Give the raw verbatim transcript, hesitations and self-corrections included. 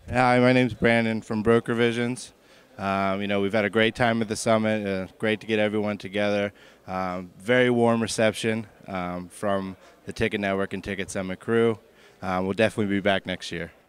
Hi, my name's Brandon from Broker Visions. Um, you know, we've had a great time at the summit. Uh, great to get everyone together. Um, very warm reception um, from the Ticket Network and Ticket Summit crew. Um, we'll definitely be back next year.